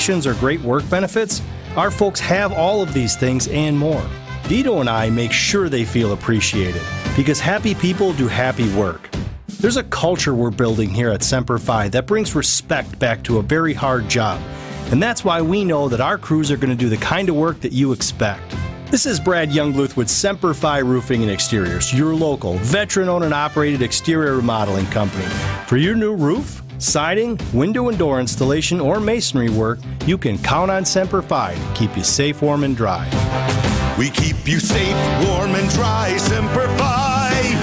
promotions, or great work benefits? Our folks have all of these things and more. Vito and I make sure they feel appreciated, because happy people do happy work. There's a culture we're building here at Semper Fi that brings respect back to a very hard job, and that's why we know that our crews are going to do the kind of work that you expect. This is Brad Youngluth with Semper Fi Roofing and Exteriors, your local, veteran-owned and operated exterior remodeling company. For your new roof, siding, window and door installation, or masonry work, you can count on Semper Fi to keep you safe, warm, and dry. We keep you safe, warm, and dry, Semper Fi.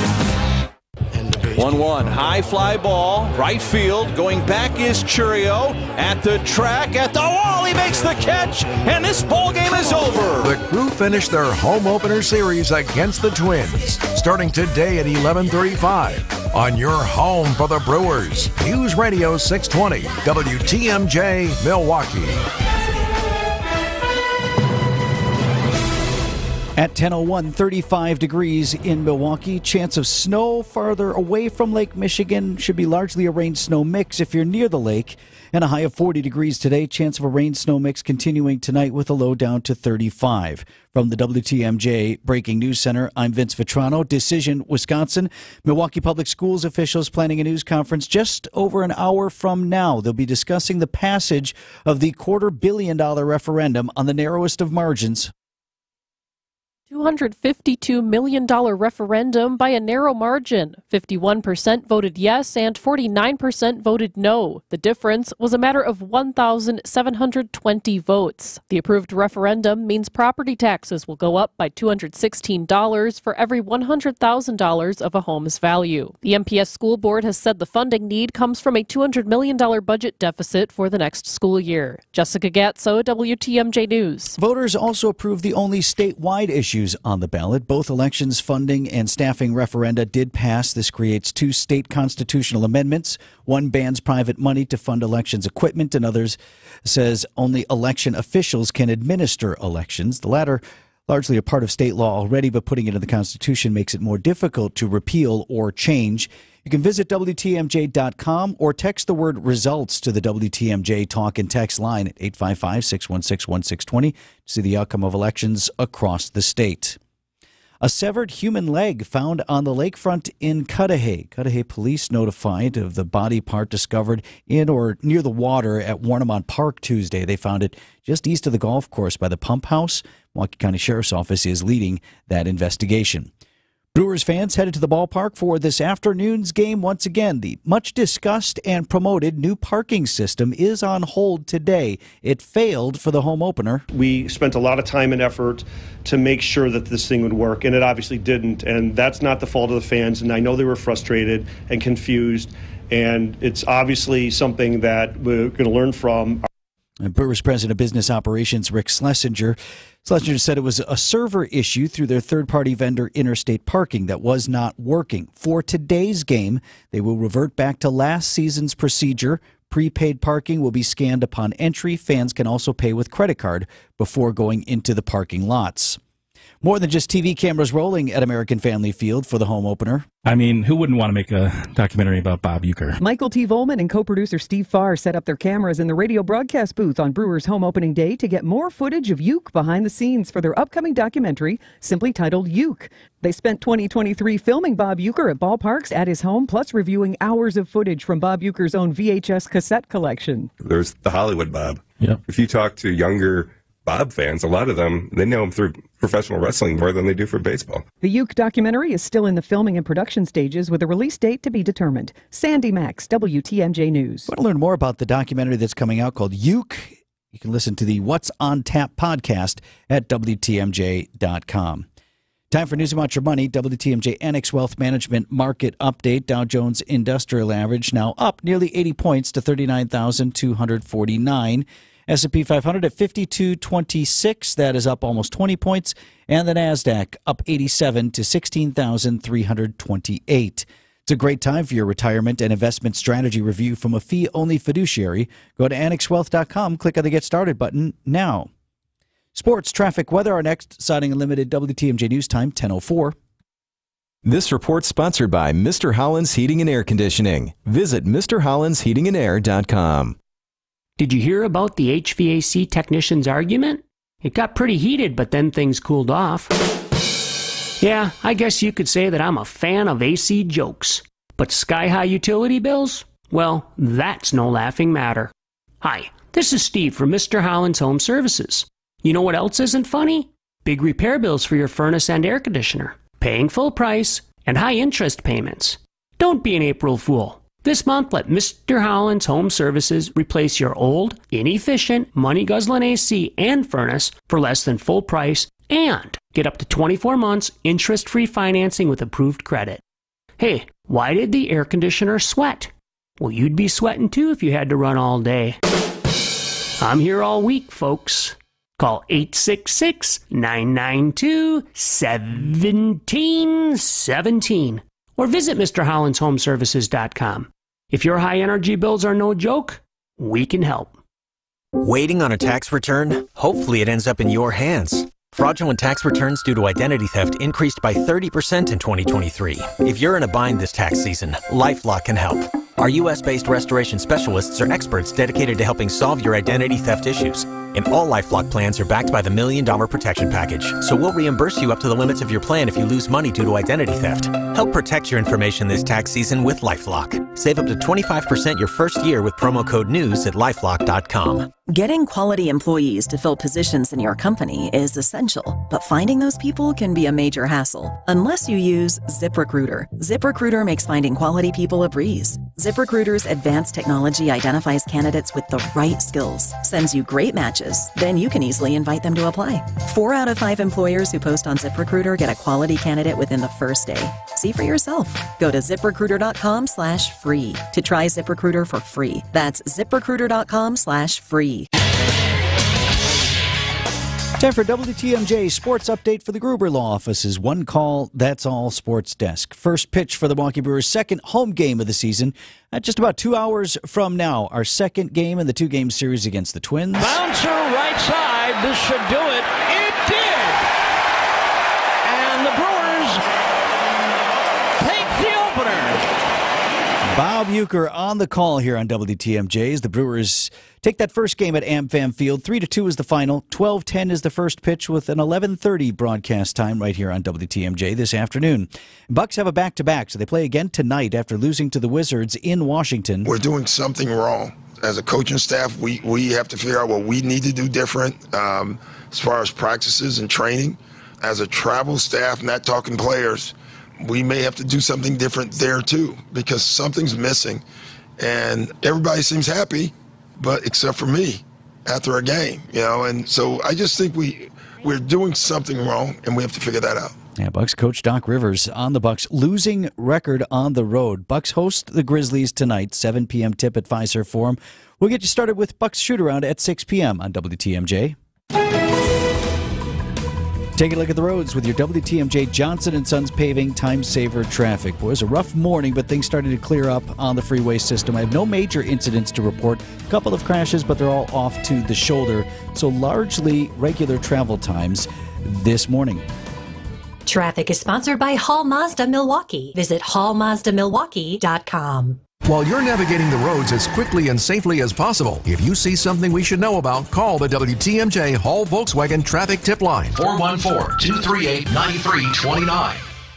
1-1, high fly ball, right field, going back is Churio, at the track, at the wall, he makes the catch, and this ball game is over. The Crew finished their home opener series against the Twins, starting today at 11:35 on your home for the Brewers. News Radio 620, WTMJ, Milwaukee. At 10:01, 35 degrees in Milwaukee. Chance of snow farther away from Lake Michigan. Should be largely a rain-snow mix if you're near the lake. And a high of 40 degrees today. Chance of a rain-snow mix continuing tonight with a low down to 35. From the WTMJ Breaking News Center, I'm Vince Vitrano. Decision, Wisconsin. Milwaukee Public Schools officials planning a news conference just over an hour from now. They'll be discussing the passage of the $250 million referendum on the narrowest of margins. $252 million referendum by a narrow margin. 51% voted yes and 49% voted no. The difference was a matter of 1,720 votes. The approved referendum means property taxes will go up by $216 for every $100,000 of a home's value. The MPS school board has said the funding need comes from a $200 million budget deficit for the next school year. Jessica Gatso, WTMJ News. Voters also approved the only statewide issue on the ballot. Both elections funding and staffing referenda did pass. This creates two state constitutional amendments. One bans private money to fund elections equipment, and others says only election officials can administer elections. The latter largely a part of state law already, but putting it in the Constitution makes it more difficult to repeal or change. You can visit WTMJ.com or text the word results to the WTMJ talk and text line at 855-616-1620 to see the outcome of elections across the state. A severed human leg found on the lakefront in Cudahy. Cudahy police notified of the body part discovered in or near the water at Warnemont Park Tuesday. They found it just east of the golf course by the pump house. Milwaukee County Sheriff's Office is leading that investigation. Brewers fans headed to the ballpark for this afternoon's game once again. The much-discussed and promoted new parking system is on hold today. It failed for the home opener. We spent a lot of time and effort to make sure that this thing would work, and it obviously didn't. And that's not the fault of the fans, and I know they were frustrated and confused, and it's obviously something that we're going to learn from. And Brewers President of Business Operations, Rick Schlesinger said it was a server issue through their third-party vendor Interstate Parking that was not working. For today's game, they will revert back to last season's procedure. Prepaid parking will be scanned upon entry. Fans can also pay with credit card before going into the parking lots. More than just TV cameras rolling at American Family Field for the home opener. I mean, who wouldn't want to make a documentary about Bob Uecker? Michael T. Volman and co-producer Steve Farr set up their cameras in the radio broadcast booth on Brewers' home opening day to get more footage of Ueck behind the scenes for their upcoming documentary, simply titled Ueck. They spent 2023 filming Bob Uecker at ballparks at his home, plus reviewing hours of footage from Bob Uecker's own VHS cassette collection. There's the Hollywood Bob. Yep. If you talk to younger Bob fans, a lot of them, they know him through professional wrestling more than they do for baseball. The Ueck documentary is still in the filming and production stages with a release date to be determined. Sandy Max, WTMJ News. Want to learn more about the documentary that's coming out called Ueck? You can listen to the What's on Tap podcast at WTMJ.com. Time for news about your money. WTMJ Annex Wealth Management Market Update. Dow Jones Industrial Average now up nearly 80 points to 39,249. S&P 500 at 5226. That is up almost 20 points. And the NASDAQ up 87 to 16,328. It's a great time for your retirement and investment strategy review from a fee-only fiduciary. Go to annexwealth.com, click on the Get Started button now. Sports, traffic, weather are next. Siding Unlimited, WTMJ News Time, 10:04. This report sponsored by Mr. Holland's Heating and Air Conditioning. Visit MrHollandsHeatingandAir.com. Did you hear about the HVAC technician's argument? It got pretty heated, but then things cooled off. Yeah, I guess you could say that I'm a fan of AC jokes. But sky-high utility bills? Well, that's no laughing matter. Hi, this is Steve from Mr. Holland's Home Services. You know what else isn't funny? Big repair bills for your furnace and air conditioner, paying full price, and high interest payments. Don't be an April Fool. This month, let Mr. Holland's Home Services replace your old, inefficient, money-guzzling AC and furnace for less than full price and get up to 24 months interest-free financing with approved credit. Hey, why did the air conditioner sweat? Well, you'd be sweating too if you had to run all day. I'm here all week, folks. Call 866-992-1717 or visit MrHollandsHomeservices.com. If your high energy bills are no joke, we can help. Waiting on a tax return? Hopefully it ends up in your hands. Fraudulent tax returns due to identity theft increased by 30% in 2023. If you're in a bind this tax season, LifeLock can help. Our U.S.-based restoration specialists are experts dedicated to helping solve your identity theft issues. And all LifeLock plans are backed by the $1 Million Protection Package. So we'll reimburse you up to the limits of your plan if you lose money due to identity theft. Help protect your information this tax season with LifeLock. Save up to 25% your first year with promo code NEWS at LifeLock.com. Getting quality employees to fill positions in your company is essential, but finding those people can be a major hassle unless you use ZipRecruiter. ZipRecruiter makes finding quality people a breeze. ZipRecruiter's advanced technology identifies candidates with the right skills, sends you great matches, then you can easily invite them to apply. 4 out of 5 employers who post on ZipRecruiter get a quality candidate within the first day. See for yourself. Go to ZipRecruiter.com/free to try ZipRecruiter for free. That's ZipRecruiter.com/free. Time for WTMJ Sports Update for the Gruber Law Office's One Call, That's All Sports Desk. First pitch for the Milwaukee Brewers' second home game of the season. At just about 2 hours from now, our second game in the 2-game series against the Twins. Bouncer right side. This should do it. It did. And the Brewers take the opener. Bob Uecker on the call here on WTMJ as the Brewers take that first game at AmFam Field. 3-2 is the final. 12:10 is the first pitch with an 11:30 broadcast time right here on WTMJ this afternoon. Bucks have a back-to-back, so they play again tonight after losing to the Wizards in Washington. We're doing something wrong. As a coaching staff, we have to figure out what we need to do different as far as practices and training. As a travel staff, not talking players, we may have to do something different there too, because something's missing. And everybody seems happy, but except for me after a game, and so I just think we're doing something wrong, and we have to figure that out. Yeah, Bucks coach Doc Rivers on the Bucks losing record on the road. Bucks host the Grizzlies tonight, 7 p.m. tip at Fiserv Forum. We'll get you started with Bucks shoot-around at 6 p.m. on WTMJ. Take a look at the roads with your WTMJ Johnson & Sons Paving Time Saver traffic. Boy, it was a rough morning, but things started to clear up on the freeway system. I have no major incidents to report. A couple of crashes, but they're all off to the shoulder. So largely regular travel times this morning. Traffic is sponsored by Hall Mazda Milwaukee. Visit hallmazdamilwaukee.com. While you're navigating the roads as quickly and safely as possible, if you see something we should know about, call the WTMJ Hall Volkswagen Traffic Tip Line. 414-238-9329.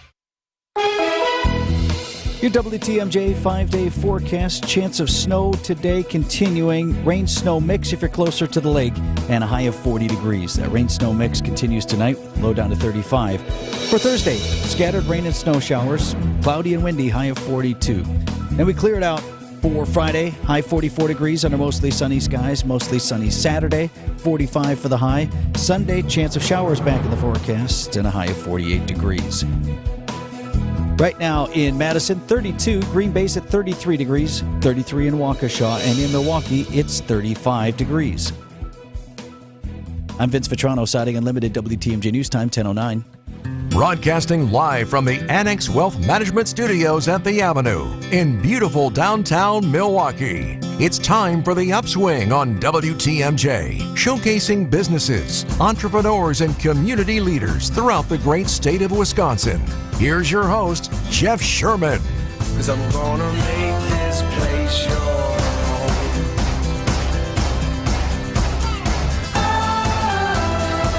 Your WTMJ 5-day forecast. Chance of snow today continuing. Rain-snow mix if you're closer to the lake, and a high of 40 degrees. That rain-snow mix continues tonight, low down to 35. For Thursday, scattered rain and snow showers. Cloudy and windy, high of 42. Then we clear it out for Friday, high 44 degrees under mostly sunny skies, mostly sunny Saturday, 45 for the high. Sunday, chance of showers back in the forecast, and a high of 48 degrees. Right now in Madison, 32, Green Bay's at 33 degrees, 33 in Waukesha, and in Milwaukee, it's 35 degrees. I'm Vince Vitrano, Siding Unlimited, WTMJ News Time, 10:09. Broadcasting live from the Annex Wealth Management Studios at the Avenue in beautiful downtown Milwaukee. It's time for The Upswing on WTMJ, showcasing businesses, entrepreneurs, and community leaders throughout the great state of Wisconsin. Here's your host, Jeff Sherman. 'Cause I'm gonna make this place your home.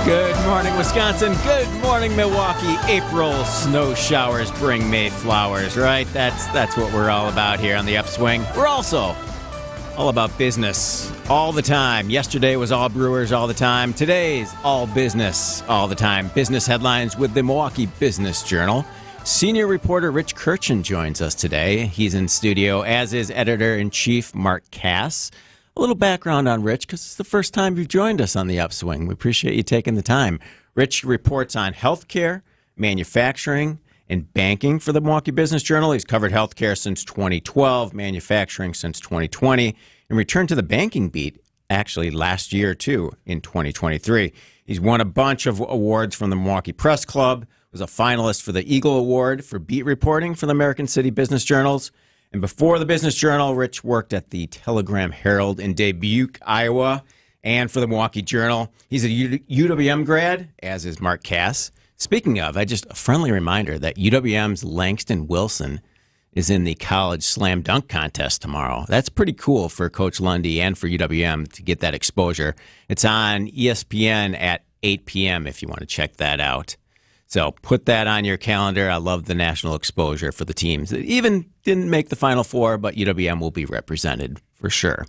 Good morning, Wisconsin. Good morning, Milwaukee. April snow showers bring May flowers, right? That's what we're all about here on the Upswing. We're also all about business all the time. Yesterday was all Brewers all the time. Today's all business all the time. Business headlines with the Milwaukee Business Journal. Senior reporter Rich Kirchen joins us today. He's in studio, as is editor-in-chief Mark Kass. A little background on Rich, because it's the first time you've joined us on the Upswing. We appreciate you taking the time. Rich reports on healthcare, manufacturing, and banking for the Milwaukee Business Journal. He's covered healthcare since 2012, manufacturing since 2020, and returned to the banking beat actually last year, too, in 2023. He's won a bunch of awards from the Milwaukee Press Club, was a finalist for the Eagle Award for beat reporting for the American City Business Journals. And before the Business Journal, Rich worked at the Telegram Herald in Dubuque, Iowa, and for the Milwaukee Journal. He's a UWM grad, as is Mark Kass. Speaking of, just a friendly reminder that UWM's Langston Wilson is in the college slam dunk contest tomorrow. That's pretty cool for Coach Lundy and for UWM to get that exposure. It's on ESPN at 8 p.m. if you want to check that out. So put that on your calendar. I love the national exposure for the teams that even didn't make the Final Four, but UWM will be represented for sure.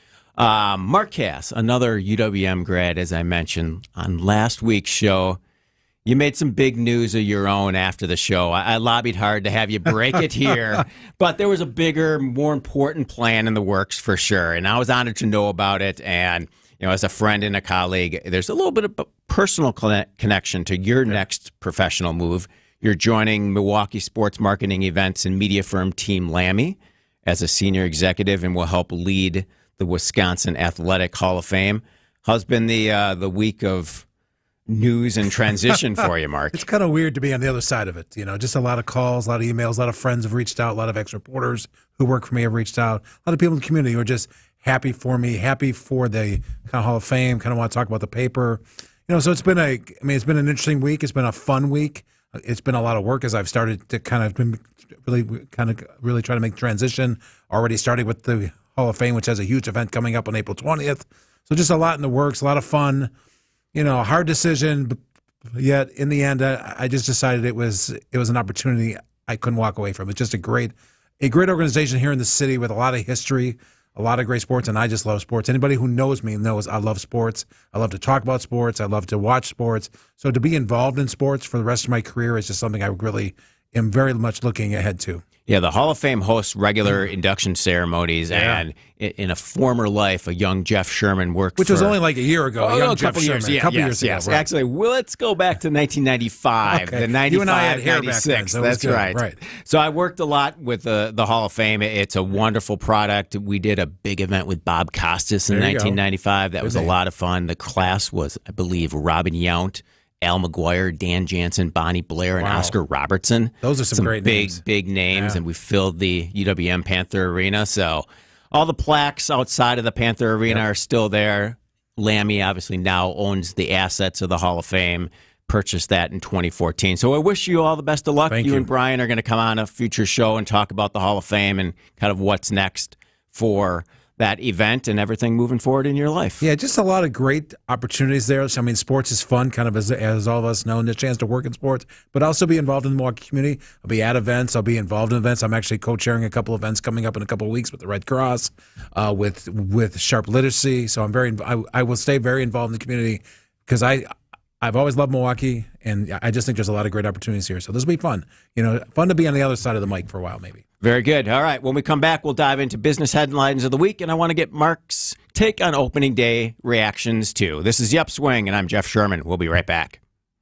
Mark Kass, another UWM grad, as I mentioned on last week's show. You made some big news of your own after the show. I lobbied hard to have you break it here, but there was a bigger, more important plan in the works for sure, and I was honored to know about it. And as a friend and a colleague, there's a little bit of a personal connection to your next professional move. You're joining Milwaukee sports marketing events and media firm Team Lammy as a senior executive and will help lead the Wisconsin Athletic Hall of Fame. How's been the week of news and transition for you, Mark? It's kind of weird to be on the other side of it. Just a lot of calls, a lot of emails, a lot of friends have reached out, a lot of ex-reporters who work for me have reached out, a lot of people in the community who are just happy for me, happy for the kind of Hall of Fame, kind of want to talk about the paper. So it's been it's been an interesting week. It's been a fun week. It's been a lot of work as I've started to kind of really try to make transition. Already starting with the Hall of Fame, which has a huge event coming up on April 20th. So just a lot in the works, a lot of fun. A hard decision, but yet in the end, I just decided it was an opportunity I couldn't walk away from. It's just a great organization here in the city with a lot of history, a lot of great sports, and I just love sports. Anybody who knows me knows I love sports. I love to talk about sports. I love to watch sports. So to be involved in sports for the rest of my career is just something I really am very much looking ahead to. Yeah, the Hall of Fame hosts regular induction ceremonies, and in a former life, a young Jeff Sherman worked Which was only like a year ago. A couple years ago. Right. Actually, let's go back to 1995, okay. The 95, you and I had hair 96. Back then, so That's right. So I worked a lot with the Hall of Fame. It's a wonderful product. We did a big event with Bob Costas in 1995. That was a lot of fun. The class was, I believe, Robin Yount, Al McGuire, Dan Jansen, Bonnie Blair, and Oscar Robertson. Those are some great names. Big names, and we filled the UWM Panther Arena. So all the plaques outside of the Panther Arena are still there. Lammy obviously now owns the assets of the Hall of Fame, purchased that in 2014. So I wish you all the best of luck. Thank you. And Brian are going to come on a future show and talk about the Hall of Fame and kind of what's next for that event and everything moving forward in your life. Yeah, just a lot of great opportunities there. So, sports is fun, kind of as all of us know, and a chance to work in sports, but also be involved in the Milwaukee community. I'll be at events. I'll be involved in events. I'm actually co-chairing a couple events coming up in a couple of weeks with the Red Cross, with Sharp Literacy. So I will stay very involved in the community because I've always loved Milwaukee, and I just think there's a lot of great opportunities here. So this will be fun. Fun to be on the other side of the mic for a while, maybe. Very good. All right. When we come back, we'll dive into business headlines of the week, and I want to get Mark's take on opening day reactions, too. This is The Upswing, and I'm Jeff Sherman. We'll be right back.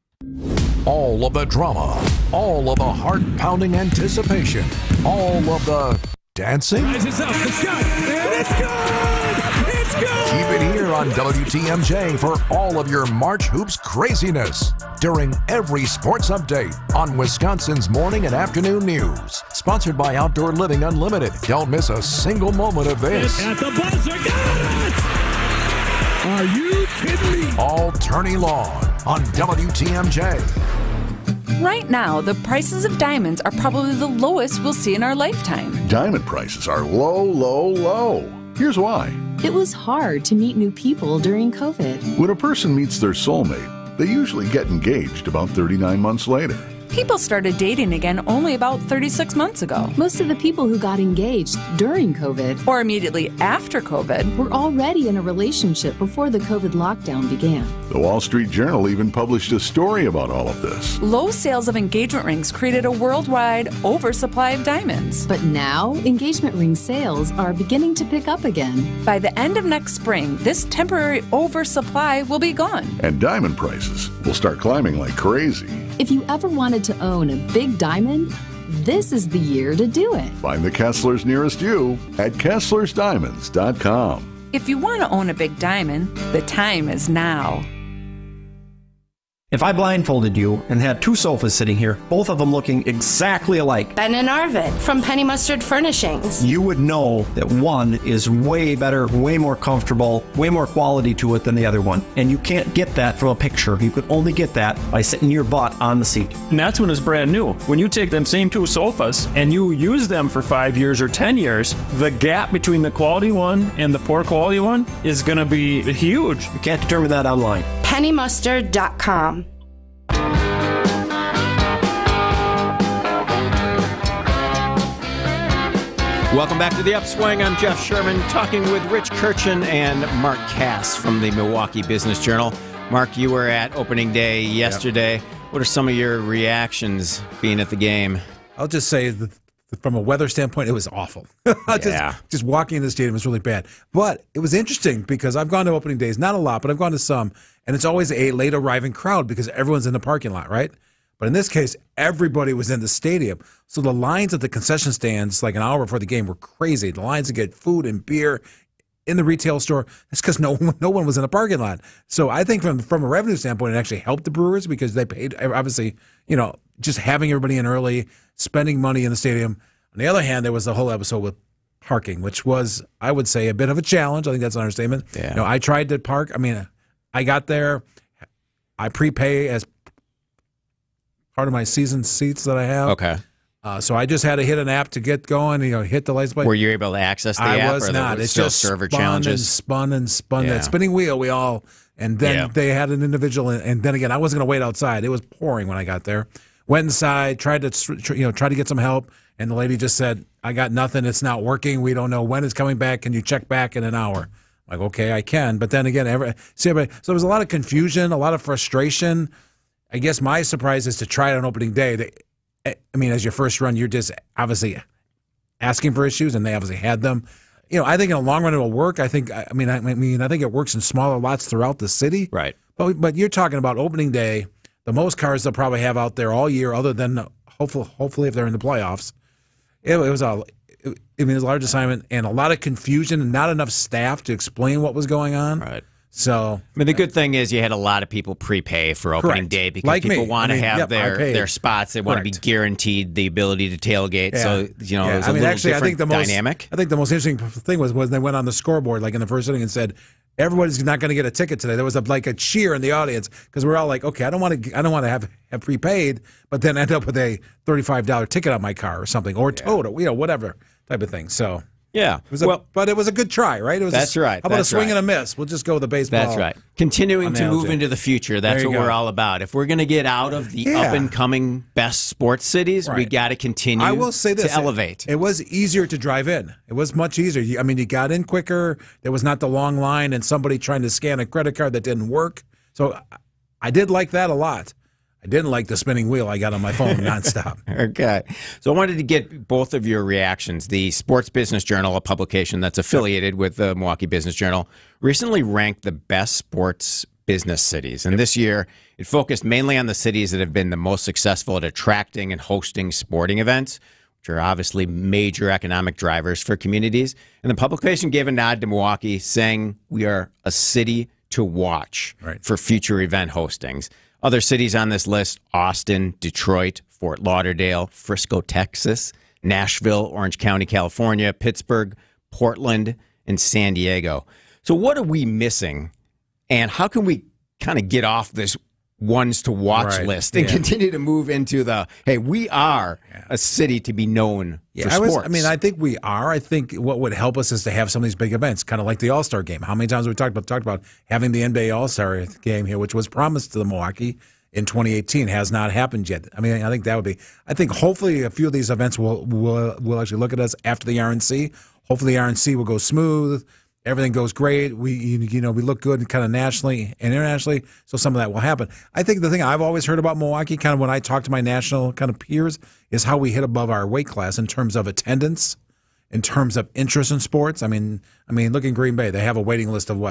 All of the drama, all of the heart-pounding anticipation, all of the dancing. It's good! It's good! It's good! Keep it here on WTMJ for all of your March Hoops craziness during every sports update on Wisconsin's morning and afternoon news. Sponsored by Outdoor Living Unlimited. Don't miss a single moment of this. At the buzzer, got it! Are you kidding me? All tourney long on WTMJ. Right now, the prices of diamonds are probably the lowest we'll see in our lifetime. Diamond prices are low, low, low. Here's why. It was hard to meet new people during COVID. When a person meets their soulmate, they usually get engaged about 39 months later. People started dating again only about 36 months ago. Most of the people who got engaged during COVID or immediately after COVID were already in a relationship before the COVID lockdown began. The Wall Street Journal even published a story about all of this. Low sales of engagement rings created a worldwide oversupply of diamonds. But now, engagement ring sales are beginning to pick up again. By the end of next spring, this temporary oversupply will be gone. And diamond prices will start climbing like crazy. If you ever wanted to own a big diamond, this is the year to do it. Find the Kesslers nearest you at KesslersDiamonds.com. If you want to own a big diamond, the time is now. If I blindfolded you and had two sofas sitting here, both of them looking exactly alike, Ben and Arvid from Penny Mustard Furnishings, you would know that one is way better, way more comfortable, way more quality to it than the other one. And you can't get that from a picture. You could only get that by sitting your butt on the seat. And that's when it's brand new. When you take them same two sofas and you use them for 5 years or 10 years, the gap between the quality one and the poor quality one is going to be huge. You can't determine that online. PennyMustard.com. Welcome back to the Upswing. I'm Jeff Sherman, talking with Rich Kirchen and Mark Cass from the Milwaukee Business Journal. Mark, you were at opening day yesterday. Yep. What are some of your reactions being at the game? I'll just say that from a weather standpoint, it was awful. Just walking in the stadium was really bad. But it was interesting because I've gone to opening days, not a lot, but I've gone to some, and it's always a late arriving crowd because everyone's in the parking lot, right? But in this case, everybody was in the stadium. So the lines at the concession stands like an hour before the game were crazy. The lines to get food and beer in the retail store, that's because no one was in the parking lot. So I think from a revenue standpoint, it actually helped the Brewers because they paid, obviously, just having everybody in early, spending money in the stadium. On the other hand, there was the whole episode with parking, which was, I would say, a bit of a challenge. I think that's an understatement. Yeah. I tried to park. I mean, I got there. I prepay as part of my season seats that I have. Okay. So I just had to hit an app to get going, hit the license plate. Were you able to access the app? I was not. It's still just server challenges. Spun. That spinning wheel, and then they had an individual, and then again, I wasn't going to wait outside. It was pouring when I got there. Went inside, tried to get some help, and the lady just said, I got nothing. It's not working. We don't know when it's coming back. Can you check back in an hour? I'm like, okay, I can. But then again, so there was a lot of confusion, a lot of frustration. I guess my surprise is to try it on opening day. As your first run, you're just obviously asking for issues, and they obviously had them. I think in the long run it'll work. I think it works in smaller lots throughout the city. Right. But you're talking about opening day, the most cars they'll probably have out there all year, other than hopefully if they're in the playoffs. It was a large assignment and a lot of confusion and not enough staff to explain what was going on. Right. So, the good thing is you had a lot of people prepay for opening day because people want to have their spots. They want to be guaranteed the ability to tailgate. Yeah. So, it was a little different dynamic. I think the most interesting thing was they went on the scoreboard like in the first inning and said, everybody's not going to get a ticket today. There was a cheer in the audience because we're all like, okay, I don't want to have prepaid, but then end up with a $35 ticket on my car or something, or towed, or whatever type of thing. So. Yeah. But it was a good try, right? That's right. How about a swing and a miss? We'll just go with the baseball. That's right. Continuing to move into the future. That's what we're all about. If we're going to get out of the up-and-coming best sports cities, we got to continue to elevate. It was easier to drive in. It was much easier. You got in quicker. There was not the long line and somebody trying to scan a credit card that didn't work. So I did like that a lot. I didn't like the spinning wheel I got on my phone nonstop. Okay. So I wanted to get both of your reactions. The Sports Business Journal, a publication that's affiliated with the Milwaukee Business Journal, recently ranked the best sports business cities. And this year, it focused mainly on the cities that have been the most successful at attracting and hosting sporting events, which are obviously major economic drivers for communities. And the publication gave a nod to Milwaukee, saying we are a city to watch for future event hostings. Other cities on this list: Austin, Detroit, Fort Lauderdale, Frisco, Texas, Nashville, Orange County, California, Pittsburgh, Portland, and San Diego. So what are we missing, and how can we kind of get off this ones to watch Right. list and Yeah. continue to move into the, hey, we are a city to be known for sports. I think we are. I think what would help us is to have some of these big events, kind of like the All-Star game. How many times have we talked about having the NBA All-Star game here, which was promised to the Milwaukee in 2018, has not happened yet. I mean, I think that would be. I think hopefully a few of these events will actually look at us after the RNC. Hopefully the RNC will go smooth. Everything goes great. We look good kind of nationally and internationally, so some of that will happen. I think the thing I've always heard about Milwaukee, kind of when I talk to my national kind of peers, is how we hit above our weight class in terms of attendance, in terms of interest in sports. I mean, look in Green Bay. They have a waiting list of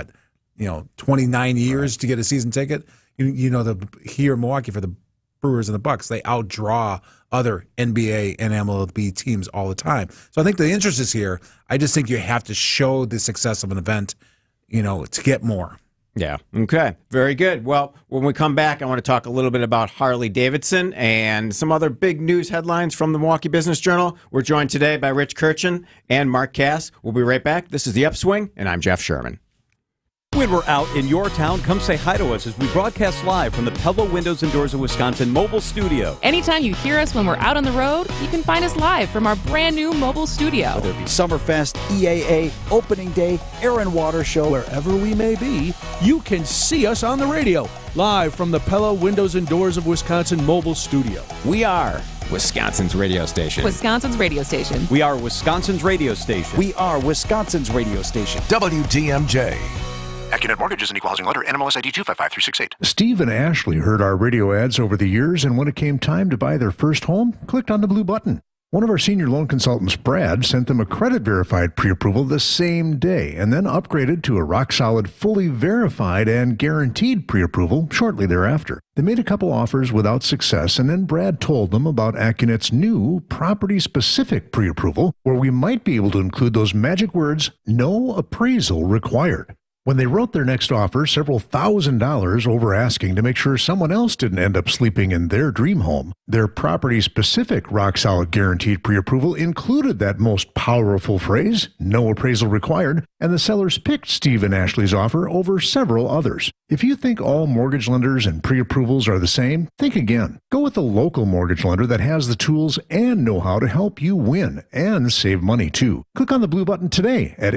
29 years to get a season ticket. Here in Milwaukee for the Brewers and the Bucks, they outdraw other NBA and MLB teams all the time. So I think the interest is here. I just think you have to show the success of an event, to get more. Yeah. Okay. Very good. Well, when we come back, I want to talk a little bit about Harley Davidson and some other big news headlines from the Milwaukee Business Journal. We're joined today by Rich Kirchen and Mark Cass. We'll be right back. This is The Upswing, and I'm Jeff Sherman. When we're out in your town, come say hi to us as we broadcast live from the Pella Windows and Doors of Wisconsin mobile studio. Anytime you hear us when we're out on the road, you can find us live from our brand new mobile studio. Whether it be Summerfest, EAA, Opening Day, Air and Water Show, wherever we may be, you can see us on the radio, live from the Pella Windows and Doors of Wisconsin mobile studio. We are Wisconsin's radio station. Wisconsin's radio station. We are Wisconsin's radio station. We are Wisconsin's radio station. WTMJ. AccuNet Mortgage is an equal housing lender. NMLS ID 255368. Steve and Ashley heard our radio ads over the years, and when it came time to buy their first home, clicked on the blue button. One of our senior loan consultants, Brad, sent them a credit-verified pre-approval the same day, and then upgraded to a rock-solid, fully verified and guaranteed pre-approval shortly thereafter. They made a couple offers without success, and then Brad told them about AccuNet's new property-specific pre-approval, where we might be able to include those magic words, no appraisal required. When they wrote their next offer, several $1,000s over asking to make sure someone else didn't end up sleeping in their dream home, their property-specific rock-solid guaranteed pre-approval included that most powerful phrase, no appraisal required, and the sellers picked Steve and Ashley's offer over several others. If you think all mortgage lenders and pre-approvals are the same, think again. Go with a local mortgage lender that has the tools and know-how to help you win and save money, too. Click on the blue button today at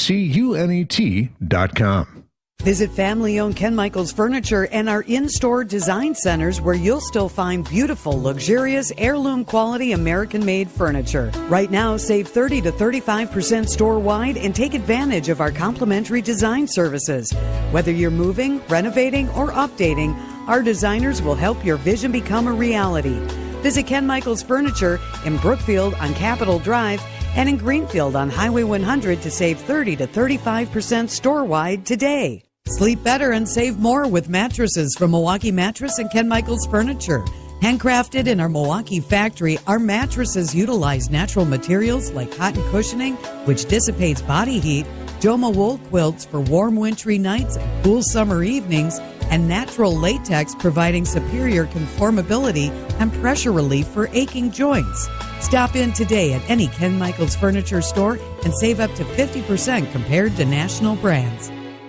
accunet.com. Visit family-owned Ken Michaels Furniture and our in-store design centers where you'll still find beautiful, luxurious, heirloom-quality American-made furniture. Right now, save 30 to 35% store-wide and take advantage of our complimentary design services. Whether you're moving, renovating, or updating, our designers will help your vision become a reality. Visit Ken Michaels Furniture in Brookfield on Capitol Drive and in Greenfield on Highway 100 to save 30 to 35% store-wide today. Sleep better and save more with mattresses from Milwaukee Mattress and Ken Michaels Furniture. Handcrafted in our Milwaukee factory, our mattresses utilize natural materials like cotton cushioning, which dissipates body heat, Joma wool quilts for warm wintry nights and cool summer evenings, and natural latex providing superior conformability and pressure relief for aching joints. Stop in today at any Ken Michaels Furniture store and save up to 50% compared to national brands.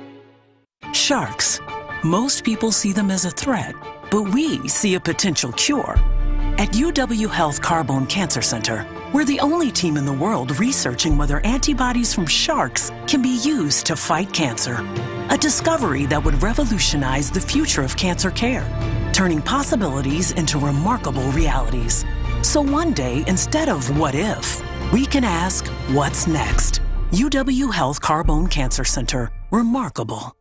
Sharks. Most people see them as a threat, but we see a potential cure. At UW Health Carbone Cancer Center, we're the only team in the world researching whether antibodies from sharks can be used to fight cancer. A discovery that would revolutionize the future of cancer care, turning possibilities into remarkable realities. So one day, instead of what if, we can ask what's next. UW Health Carbone Cancer Center. Remarkable.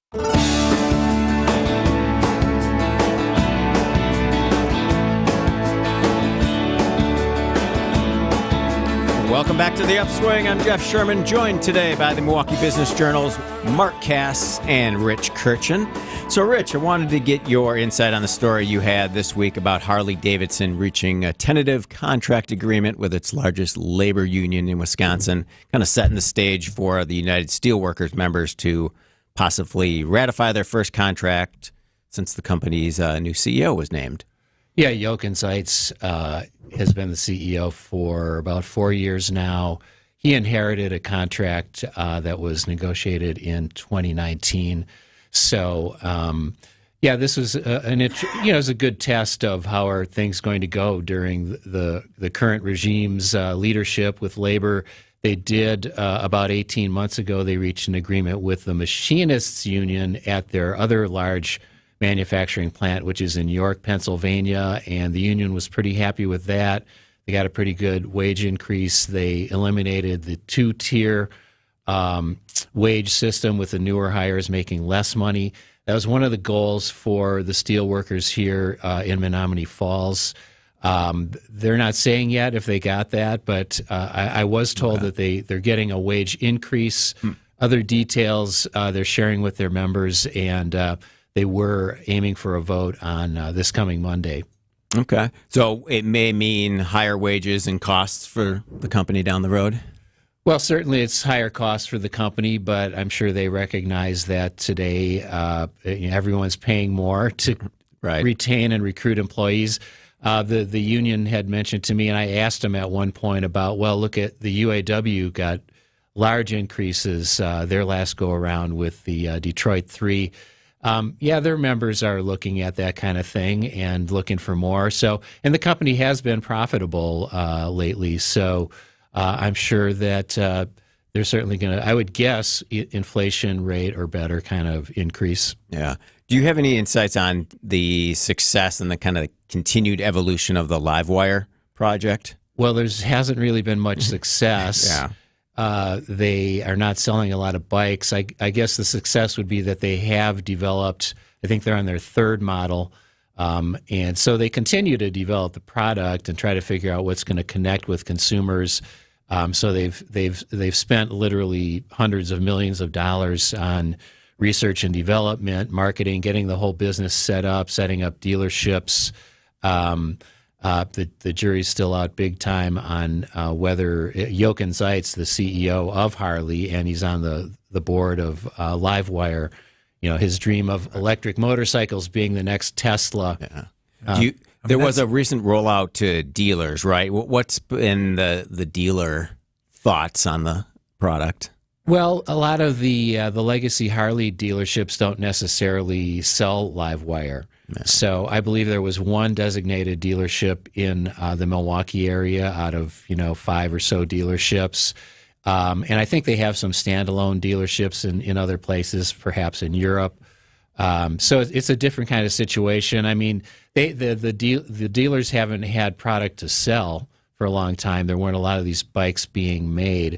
Welcome back to The Upswing. I'm Jeff Sherman, joined today by the Milwaukee Business Journal's Mark Cass and Rich Kirchen. So, Rich, I wanted to get your insight on the story you had this week about Harley Davidson reaching a tentative contract agreement with its largest labor union in Wisconsin, kind of setting the stage for the United Steelworkers members to possibly ratify their first contract since the company's new CEO was named. Yeah, Jochen Zeitz has been the CEO for about 4 years now. He inherited a contract that was negotiated in 2019. So, Yeah, this was it was a good test of how are things going to go during the current regime's leadership with labor. They did about 18 months ago. They reached an agreement with the machinists union at their other large manufacturing plant, which is in York, Pennsylvania, and the union was pretty happy with that. They got a pretty good wage increase. They eliminated the two-tier wage system with the newer hires making less money. That was one of the goals for the steel workers here in Menominee Falls. They're not saying yet if they got that, but I was told that they're getting a wage increase. Other details they're sharing with their members, and they were aiming for a vote on this coming Monday. Okay. So it may mean higher wages and costs for the company down the road? Well, certainly it's higher costs for the company, but I'm sure they recognize that today everyone's paying more to retain and recruit employees. The union had mentioned to me, and I asked them at one point about, well, look at the UAW got large increases their last go-around with the Detroit 3. Their members are looking at that kind of thing and looking for more. So, and the company has been profitable lately, so I'm sure that they're certainly going to, I would guess, inflation rate or better kind of increase. Yeah. Do you have any insights on the success and the kind of continued evolution of the Livewire project? Well, there hasn't really been much success. They are not selling a lot of bikes. I guess the success would be that they have developed, I think they're on their third model, and so they continue to develop the product and try to figure out what's going to connect with consumers. So they've spent literally hundreds of millions of dollars on research and development, marketing, getting the whole business set up, setting up dealerships. The jury's still out big time on whether Jochen Zeitz, the CEO of Harley, and he's on the board of Livewire, his dream of electric motorcycles being the next Tesla. There was a recent rollout to dealers, right? What's been the dealer thoughts on the product? Well, a lot of the legacy Harley dealerships don't necessarily sell Livewire. No. So I believe there was one designated dealership in the Milwaukee area out of 5 or so dealerships. And I think they have some standalone dealerships in other places, perhaps in Europe. So it's a different kind of situation. I mean, the dealers haven't had product to sell for a long time. There weren't a lot of these bikes being made.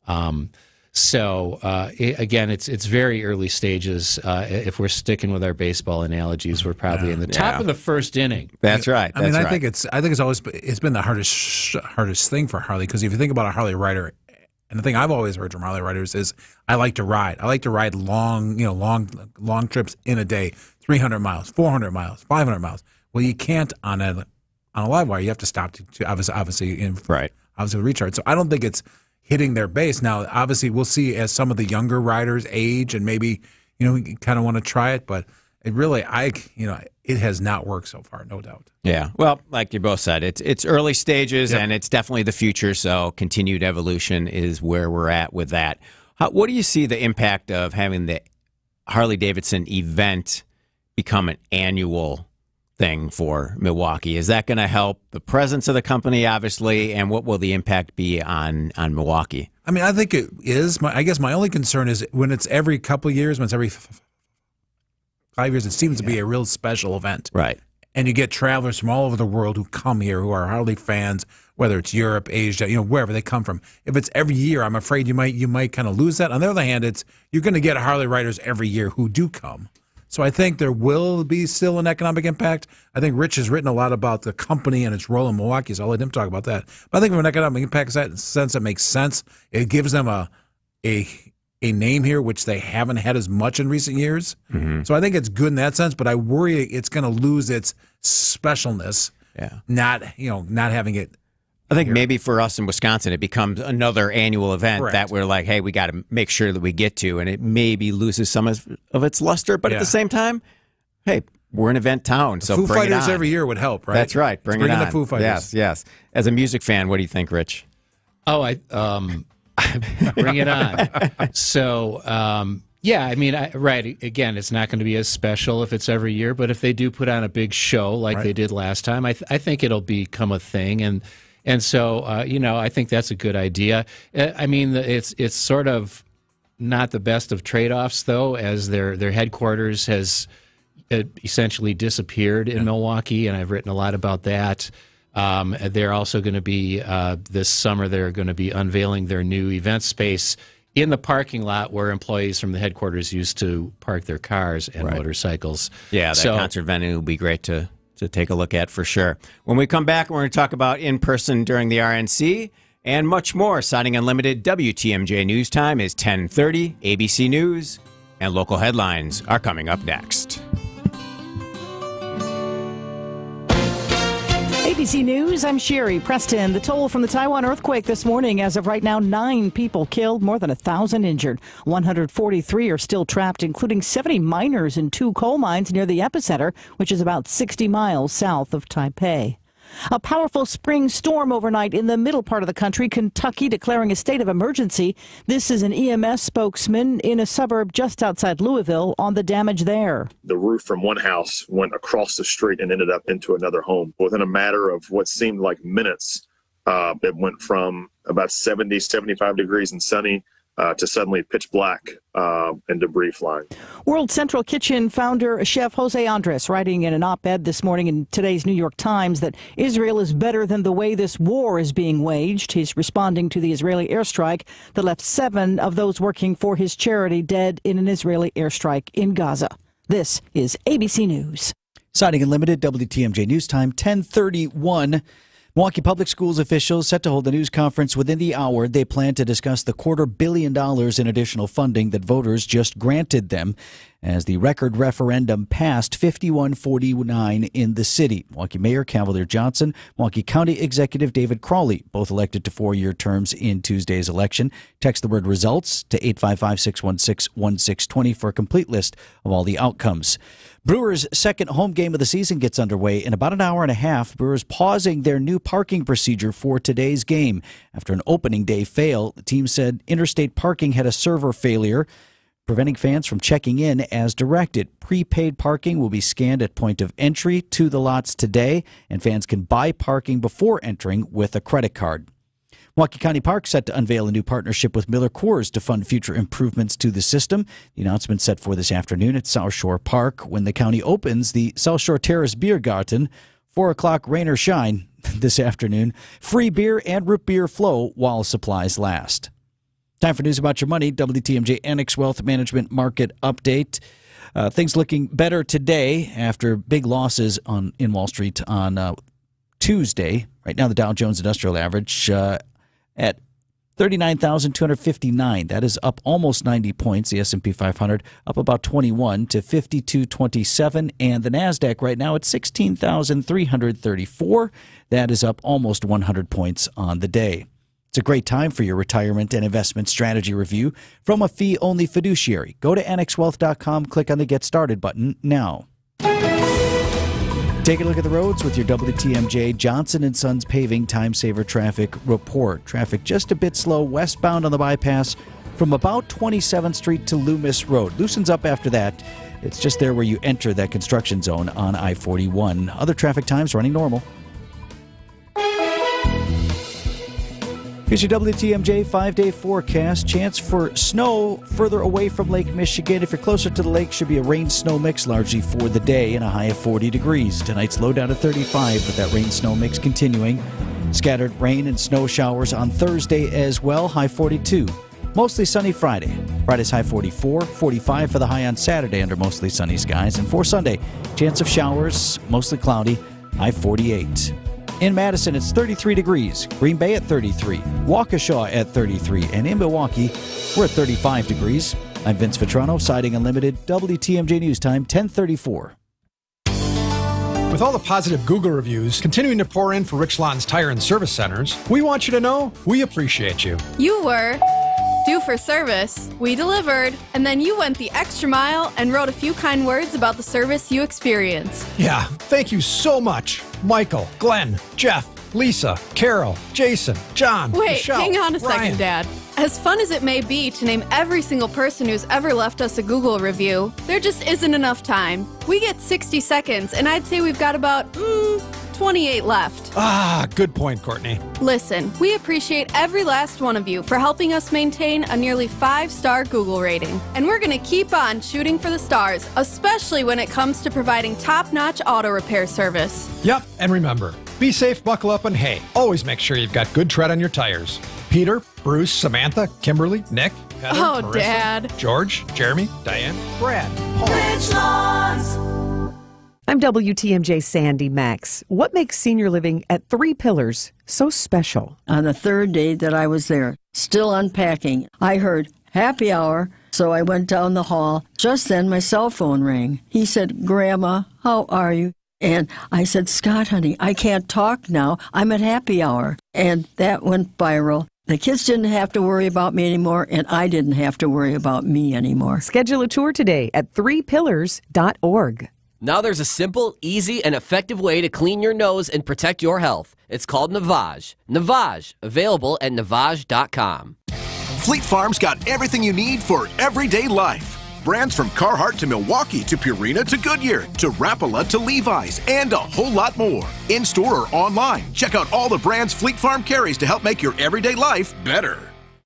Again, it's very early stages. If we're sticking with our baseball analogies, we're probably in the top of the first inning. That's right. I think it's always been the hardest thing for Harley, because if you think about a Harley rider, and the thing I've always heard from Harley riders is I like to ride. I like to ride long trips in a day, 300 miles, 400 miles, 500 miles. Well, you can't on a Livewire. You have to stop to obviously recharge. So I don't think it's hitting their base. Now, obviously, we'll see as some of the younger riders age and maybe, we kind of want to try it, but it really, it has not worked so far, no doubt. Yeah. Well, like you both said, it's early stages and it's definitely the future. So continued evolution is where we're at with that. What do you see the impact of having the Harley-Davidson event become an annual thing for Milwaukee? Is that going to help the presence of the company, obviously, and what will the impact be on Milwaukee? I mean, I think it is. I guess my only concern is when it's every couple of years, when it's every 5 years, it seems to be a real special event. Right. And you get travelers from all over the world who come here, who are Harley fans, whether it's Europe, Asia, wherever they come from. If it's every year, I'm afraid you might kind of lose that. On the other hand, you're going to get Harley riders every year who do come. So I think there will be still an economic impact. I think Rich has written a lot about the company and its role in Milwaukee, so I'll let him talk about that. But I think from an economic impact sense, that makes sense. It gives them a name here, which they haven't had as much in recent years. Mm-hmm. So I think it's good in that sense, but I worry it's going to lose its specialness. Yeah. Not having it. I think maybe for us in Wisconsin, it becomes another annual event that we're like, hey, we got to make sure that we get to, and it maybe loses some of its luster. But at the same time, hey, we're an event town, so Foo bring Fighters it on. every year would help, right? That's right. Bring it on. The Foo Fighters. Yes. As a music fan, what do you think, Rich? Oh, bring it on. So, Yeah, I mean, right. Again, it's not going to be as special if it's every year, but if they do put on a big show like they did last time, I think it'll become a thing. And so, I think that's a good idea. I mean, it's sort of not the best of trade-offs, though, as their headquarters has essentially disappeared in Milwaukee, and I've written a lot about that. They're also going to be, this summer, they're going to be unveiling their new event space in the parking lot where employees from the headquarters used to park their cars and motorcycles. Yeah, that concert venue will be great to take a look at for sure. When we come back, we're going to talk about in-person during the RNC and much more. Siding Unlimited WTMJ News Time is 10:30. ABC News and local headlines are coming up next. ABC News, I'm Sherry Preston. The toll from the Taiwan earthquake this morning, as of right now, 9 people killed, more than 1,000 injured. 143 are still trapped, including 70 miners in 2 coal mines near the epicenter, which is about 60 miles south of Taipei. A powerful spring storm overnight in the middle part of the country, Kentucky declaring a state of emergency. This is an EMS spokesman in a suburb just outside Louisville on the damage there. The roof from one house went across the street and ended up into another home. Within a matter of what seemed like minutes, it went from about 70, 75 degrees and sunny to suddenly pitch black and debris flying. World Central Kitchen founder chef Jose Andres writing in an op-ed this morning in today's New York Times that Israel is better than the way this war is being waged. He's responding to the Israeli airstrike that left 7 of those working for his charity dead in an Israeli airstrike in Gaza. This is ABC News. Siding Unlimited, WTMJ News Time, 10:31. Milwaukee Public Schools officials set to hold a news conference within the hour. They plan to discuss the $250 million in additional funding that voters just granted them as the record referendum passed 51-49 in the city. Milwaukee Mayor Cavalier Johnson, Milwaukee County Executive David Crawley, both elected to 4-year terms in Tuesday's election. Text the word results to 855-616-1620 for a complete list of all the outcomes. Brewers' second home game of the season gets underway in about an hour and a half. Brewers pausing their new parking procedure for today's game. After an opening day fail, the team said interstate parking had a server failure, preventing fans from checking in as directed. Prepaid parking will be scanned at point of entry to the lots today, and fans can buy parking before entering with a credit card. Milwaukee County Park set to unveil a new partnership with Miller Coors to fund future improvements to the system. The announcement set for this afternoon at South Shore Park when the county opens the South Shore Terrace Beer Garden. 4 o'clock, rain or shine this afternoon. Free beer and root beer flow while supplies last. Time for news about your money. WTMJ Annex Wealth Management Market Update. Things looking better today after big losses in Wall Street on Tuesday. Right now, the Dow Jones Industrial Average at 39,259. That is up almost 90 points. The S&P 500 up about 21 to 5227. And the NASDAQ right now at 16,334. That is up almost 100 points on the day. It's a great time for your retirement and investment strategy review from a fee-only fiduciary. Go to annexwealth.com, click on the Get Started button now. Take a look at the roads with your WTMJ Johnson & Sons Paving Time Saver Traffic Report. Traffic just a bit slow westbound on the bypass from about 27th Street to Loomis Road. Loosens up after that. It's just there where you enter that construction zone on I-41. Other traffic times running normal. Here's your WTMJ 5-day forecast. Chance for snow further away from Lake Michigan. If you're closer to the lake, should be a rain-snow mix largely for the day and a high of 40 degrees. Tonight's low down to 35 with that rain-snow mix continuing. Scattered rain and snow showers on Thursday as well, high 42. Mostly sunny Friday. Friday's high 44, 45 for the high on Saturday under mostly sunny skies. And for Sunday, chance of showers, mostly cloudy, high 48. In Madison, it's 33 degrees. Green Bay at 33. Waukesha at 33. And in Milwaukee, we're at 35 degrees. I'm Vince Vitrano, Siding Unlimited, WTMJ News Time, 1034. With all the positive Google reviews continuing to pour in for Rich Lawn's Tire and Service Centers, we want you to know we appreciate you. You were due for service, we delivered, and then you went the extra mile and wrote a few kind words about the service you experienced. Yeah, thank you so much. Michael, Glenn, Jeff, Lisa, Carol, Jason, John, Wait, Michelle, hang on a Ryan. second, Dad. As fun as it may be to name every single person who's ever left us a Google review, there just isn't enough time. We get 60 seconds, and I'd say we've got about 28 left. Good point, Courtney. Listen, we appreciate every last one of you for helping us maintain a nearly 5-star Google rating. And we're going to keep on shooting for the stars, especially when it comes to providing top-notch auto repair service. Yep, and remember, be safe, buckle up, and hey, always make sure you've got good tread on your tires. Peter, Bruce, Samantha, Kimberly, Nick, Heather, Oh, Marissa, Dad. George, Jeremy, Diane, Brad, I'm WTMJ Sandy Max. What makes senior living at Three Pillars so special? On the third day that I was there, still unpacking, I heard happy hour, so I went down the hall. Just then, my cell phone rang. He said, "Grandma, how are you?" And I said, "Scott, honey, I can't talk now. I'm at happy hour." And that went viral. The kids didn't have to worry about me anymore, and I didn't have to worry about me anymore. Schedule a tour today at threepillars.org. Now there's a simple, easy, and effective way to clean your nose and protect your health. It's called Navage. Navage, available at Navage.com. Fleet Farm's got everything you need for everyday life. Brands from Carhartt to Milwaukee to Purina to Goodyear to Rapala to Levi's and a whole lot more. In-store or online, check out all the brands Fleet Farm carries to help make your everyday life better.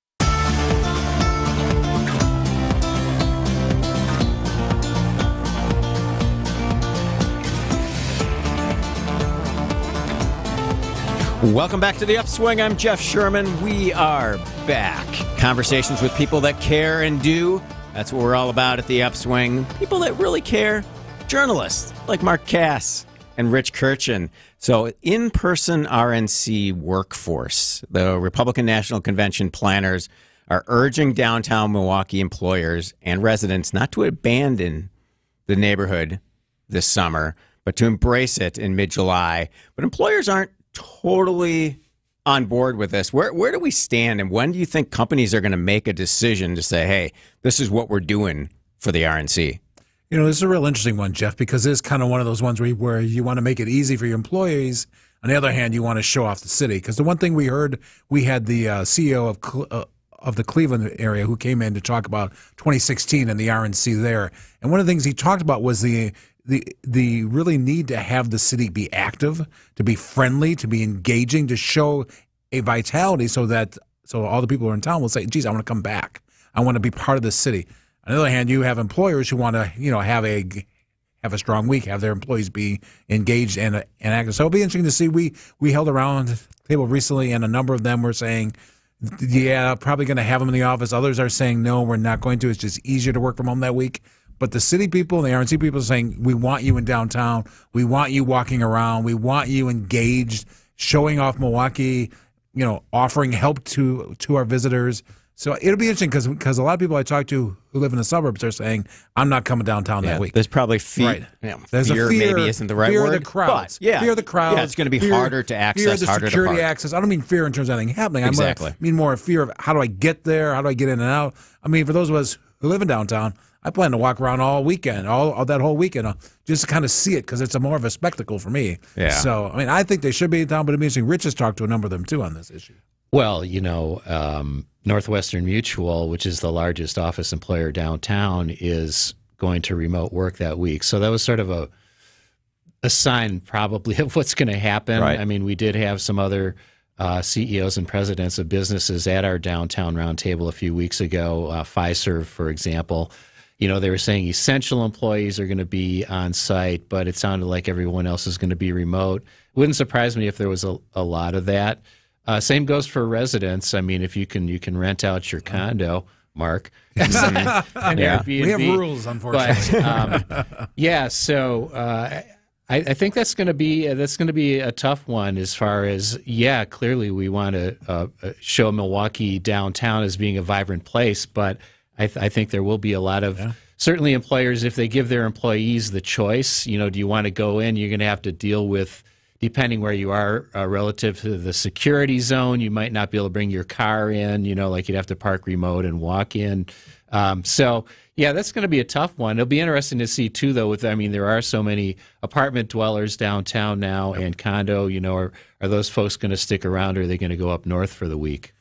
Welcome back to The Upswing. I'm Jeff Sherman. We are back. Conversations with people that care and do. That's what we're all about at The Upswing. People that really care. Journalists like Mark Cass and Rich Kirchen. So in-person RNC workforce. The Republican National Convention planners are urging downtown Milwaukee employers and residents not to abandon the neighborhood this summer, but to embrace it in mid-July. But employers aren't totally on board with this. Where do we stand, and when do you think companies are going to make a decision to say, hey, this is what we're doing for the RNC? You know, this is a real interesting one, Jeff, because it's kind of one of those ones where you want to make it easy for your employees. On the other hand, you want to show off the city. Because the one thing we heard, we had the CEO of the Cleveland area who came in to talk about 2016 and the RNC there. And one of the things he talked about was the really need to have the city be active, to be friendly, to be engaging, to show a vitality so all the people who are in town will say, geez, I want to come back. I want to be part of the city. On the other hand, you have employers who want to, have a strong week, have their employees be engaged and active. So it'll be interesting to see. We held a round table recently, and a number of them were saying, yeah, probably going to have them in the office. Others are saying, no, we're not going to. It's just easier to work from home that week. But the city people and the RNC people are saying, we want you in downtown. We want you walking around. We want you engaged, showing off Milwaukee, offering help to our visitors. So it'll be interesting because a lot of people I talk to who live in the suburbs are saying, I'm not coming downtown that week. There's probably fear. Right. There's fear, a fear maybe isn't the right fear word. Fear of the crowds. But, fear of the crowds. Yeah, it's going to be harder to access, fear of the harder security to park. access. I don't mean fear in terms of anything happening. Exactly. I mean more a fear of how do I get there? How do I get in and out? I mean, for those of us who live in downtown, I plan to walk around all weekend, all that whole weekend, just to kind of see it because it's more of a spectacle for me. Yeah. So, I mean, I think they should be in town, but it'd be interesting. Rich has talked to a number of them, too, on this issue. Well, Northwestern Mutual, which is the largest office employer downtown, is going to remote work that week. So that was sort of a sign probably of what's going to happen. Right. I mean, we did have some other CEOs and presidents of businesses at our downtown roundtable a few weeks ago. Fiserv, for example, they were saying essential employees are going to be on site, but it sounded like everyone else is going to be remote. It wouldn't surprise me if there was a lot of that. Same goes for residents. I mean, if you can rent out your condo, Mark, and Airbnb. We have rules, unfortunately. But, so I think that's going to be a tough one as far as clearly we want to show Milwaukee downtown as being a vibrant place, but I think there will be a lot of certainly employers, if they give their employees the choice. Do you want to go in? You're going to have to deal with, depending where you are relative to the security zone, you might not be able to bring your car in, like you'd have to park remote and walk in. So, that's going to be a tough one. It'll be interesting to see, too, though, there are so many apartment dwellers downtown now and condo, are those folks going to stick around or are they going to go up north for the week?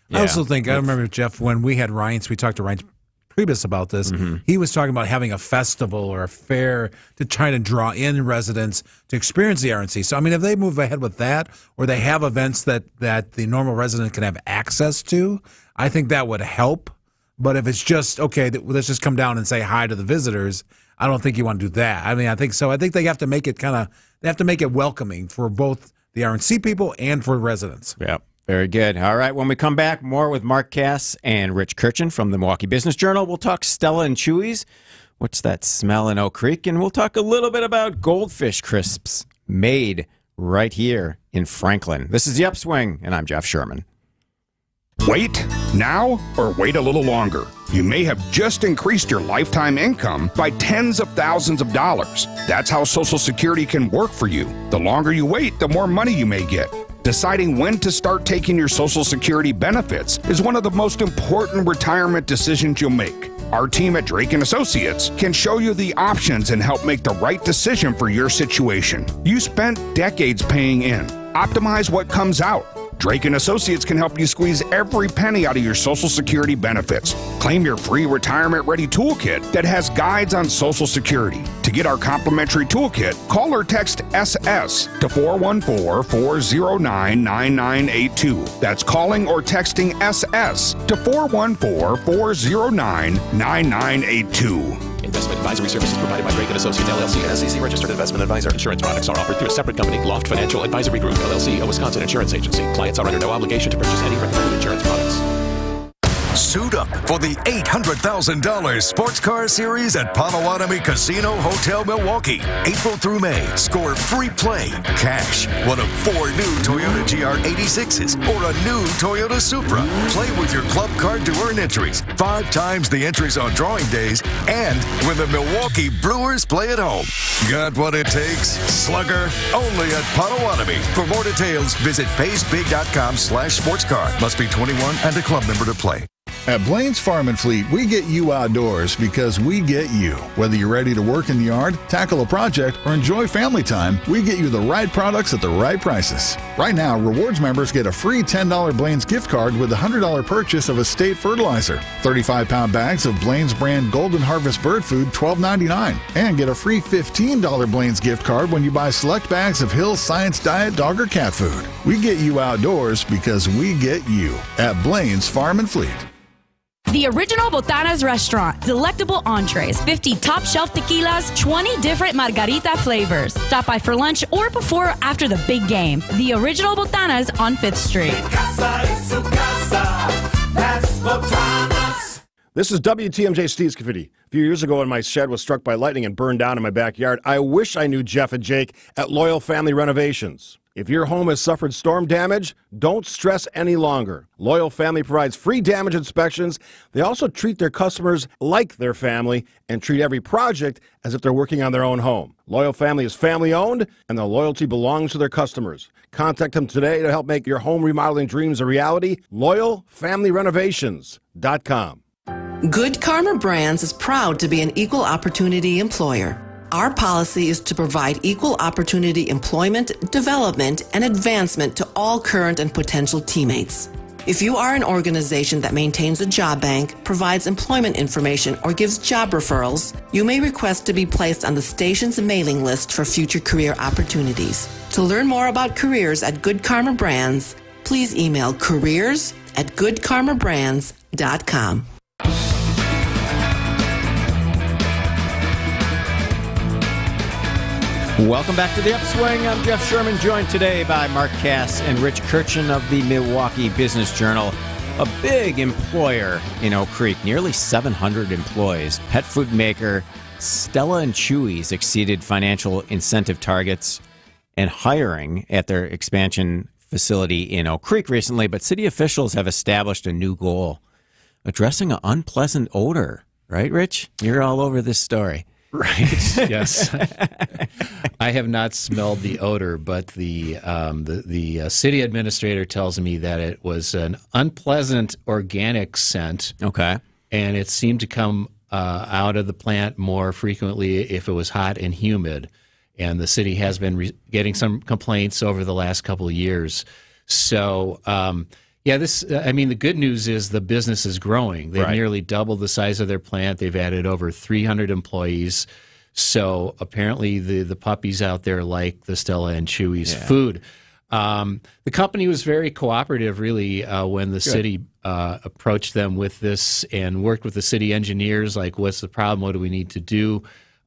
I also think, I remember, Jeff, when we had Ryan, we talked to Ryan Priebus about this, he was talking about having a festival or a fair to try to draw in residents to experience the RNC. So, I mean, if they move ahead with that, or they have events that the normal resident can have access to, I think that would help. But if it's just, okay, let's just come down and say hi to the visitors, I don't think you want to do that. I mean, I think so. I think they have to make it they have to make it welcoming for both the RNC people and for residents. Yep. Very good. All right, when we come back, more with Mark Cass and Rich Kirchen from the Milwaukee Business Journal. We'll talk Stella and Chewy's. What's that smell in Oak Creek? And we'll talk a little bit about goldfish crisps made right here in Franklin. This is The Upswing, and I'm Jeff Sherman. Wait now or wait a little longer. You may have just increased your lifetime income by tens of thousands of dollars. That's how Social Security can work for you. The longer you wait, the more money you may get. Deciding when to start taking your Social Security benefits is one of the most important retirement decisions you'll make. Our team at Drake & Associates can show you the options and help make the right decision for your situation. You spent decades paying in. Optimize what comes out. Drake & Associates can help you squeeze every penny out of your Social Security benefits. Claim your free retirement-ready toolkit that has guides on Social Security. To get our complimentary toolkit, call or text SS to 414-409-9982. That's calling or texting SS to 414-409-9982. Investment advisory services provided by Drake & Associates, LLC, an SEC registered investment advisor. Insurance products are offered through a separate company, Loft Financial Advisory Group, LLC, a Wisconsin insurance agency. Clients are under no obligation to purchase any recommended insurance products. Suit up for the $800,000 Sports Car Series at Potawatomi Casino Hotel Milwaukee. April through May, score free play, cash, one of 4 new Toyota GR86s, or a new Toyota Supra. Play with your club card to earn entries, 5 times the entries on drawing days, and when the Milwaukee Brewers play at home. Got what it takes? Slugger, only at Potawatomi. For more details, visit paysbig.com/sportscar. Must be 21 and a club member to play. At Blaine's Farm and Fleet, we get you outdoors because we get you. Whether you're ready to work in the yard, tackle a project, or enjoy family time, we get you the right products at the right prices. Right now, rewards members get a free $10 Blaine's gift card with a $100 purchase of Estate Fertilizer, 35-pound bags of Blaine's brand Golden Harvest bird food, $12.99, and get a free $15 Blaine's gift card when you buy select bags of Hill's Science Diet dog or cat food. We get you outdoors because we get you at Blaine's Farm and Fleet. The Original Botanas Restaurant. Delectable entrees, 50 top-shelf tequilas, 20 different margarita flavors. Stop by for lunch or before or after the big game. The Original Botanas on 5th Street. This is WTMJ Steve Scafidi. A few years ago when my shed was struck by lightning and burned down in my backyard, I wish I knew Jeff and Jake at Loyal Family Renovations. If your home has suffered storm damage, don't stress any longer. Loyal Family provides free damage inspections. They also treat their customers like their family and treat every project as if they're working on their own home. Loyal Family is family-owned, and the loyalty belongs to their customers. Contact them today to help make your home remodeling dreams a reality. LoyalFamilyRenovations.com. Good Karma Brands is proud to be an equal opportunity employer. Our policy is to provide equal opportunity employment, development, and advancement to all current and potential teammates. If you are an organization that maintains a job bank, provides employment information, or gives job referrals, you may request to be placed on the station's mailing list for future career opportunities. To learn more about careers at Good Karma Brands, please email careers@goodkarmabrands.com. Welcome back to The Upswing. I'm Jeff Sherman, joined today by Mark Cass and Rich Kirchen of the Milwaukee Business Journal, a big employer in Oak Creek, nearly 700 employees. Pet food maker Stella and Chewy's exceeded financial incentive targets and hiring at their expansion facility in Oak Creek recently, but city officials have established a new goal, addressing an unpleasant odor. Right, Rich? You're all over this story. Right. Yes. I have not smelled the odor, but the city administrator tells me that it was an unpleasant organic scent. Okay. And it seemed to come out of the plant more frequently if it was hot and humid. And the city has been getting some complaints over the last couple of years. So, Yeah, the good news is the business is growing. They've nearly doubled the size of their plant. They've added over 300 employees. So apparently the puppies out there like the Stella and Chewy's food. The company was very cooperative, really, when the city approached them with this and worked with the city engineers, like, what's the problem? What do we need to do?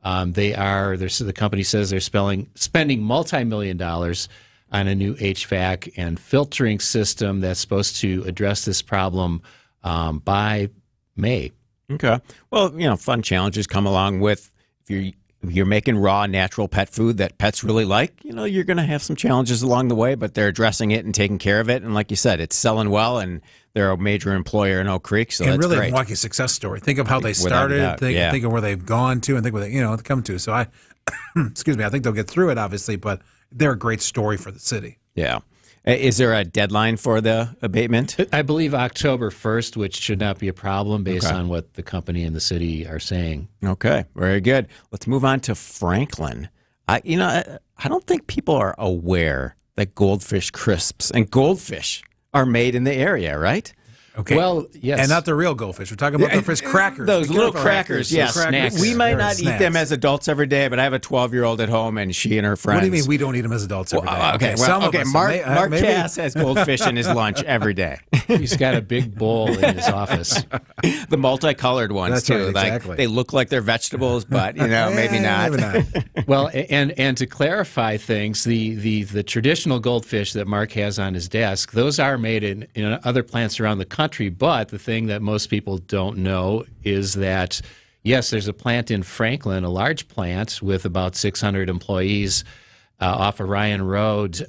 The company says they're spending multi-million dollars on a new HVAC and filtering system that's supposed to address this problem by May. Okay. Well, fun challenges come along with if you're making raw, natural pet food that pets really like, you're going to have some challenges along the way, but they're addressing it and taking care of it. And like you said, it's selling well, and they're a major employer in Oak Creek, so and that's really great. Milwaukee's success story. Think of how they started, think of where they've gone to, and think where they come to. So excuse me, I think they'll get through it, obviously, but they're a great story for the city. Yeah. Is there a deadline for the abatement? I believe October 1st, which should not be a problem based on what the company and the city are saying. Okay, very good. Let's move on to Franklin. I don't think people are aware that Goldfish crisps and goldfish are made in the area, right? Okay. Well, yes. And not the real goldfish. We're talking about the fish crackers. Those little crackers, yes. Snacks. We might not eat them as adults every day, but I have a 12-year-old at home, and she and her friends. What do you mean we don't eat them as adults every day? Mark Cass has goldfish in his lunch every day. He's got a big bowl in his office. The multicolored ones, That's too. right, exactly. They look like they're vegetables, but, maybe not. Maybe not. Well, and to clarify things, the traditional goldfish that Mark has on his desk, those are made in other plants around the country, but the thing that most people don't know is that, yes, there's a plant in Franklin, a large plant with about 600 employees off of Ryan Road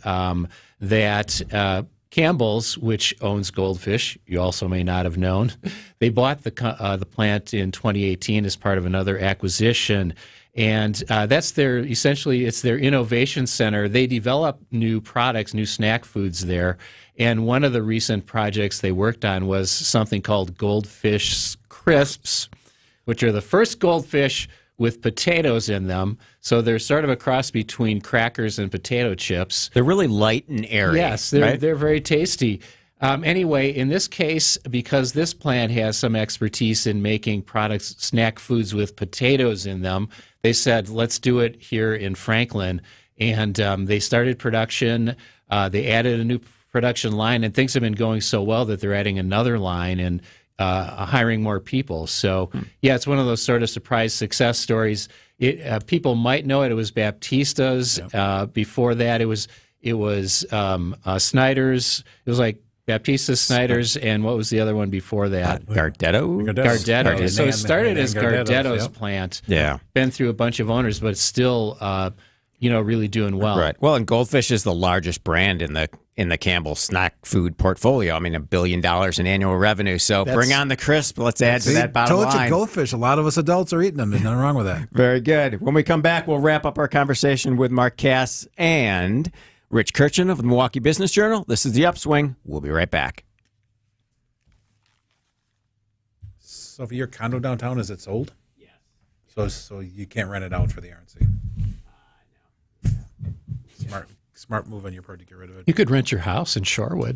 that Campbell's, which owns Goldfish, you also may not have known, they bought the plant in 2018 as part of another acquisition. And that's it's their innovation center. They develop new products, new snack foods there. And one of the recent projects they worked on was something called Goldfish Crisps, which are the first goldfish with potatoes in them. So they're sort of a cross between crackers and potato chips. They're really light and airy. Yes, they're very tasty. Anyway, in this case, because this plant has some expertise in making products, snack foods with potatoes in them, they said, let's do it here in Franklin. And they started production. They added a new production line, and things have been going so well that they're adding another line and hiring more people. So, yeah, it's one of those sort of surprise success stories. People might know it. It was Baptista's. Before that, it was Snyder's. It was like Baptista, Snyder's, and what was the other one before that? Gardetto. So it started as Gardetto's plant. Yeah. Been through a bunch of owners, but it's still, really doing well. Right. Well, and Goldfish is the largest brand in the Campbell snack food portfolio. I mean, $1 billion in annual revenue. So bring on the crisp. Let's add to that bottom line. Told you Goldfish. A lot of us adults are eating them. There's nothing wrong with that. Very good. When we come back, we'll wrap up our conversation with Mark Cass and Rich Kirchen of the Milwaukee Business Journal. This is The Upswing. We'll be right back. So for your condo downtown, is it sold? Yes. So you can't rent it out for the RNC? No. Smart move on your part to get rid of it. You could rent your house in Shorewood.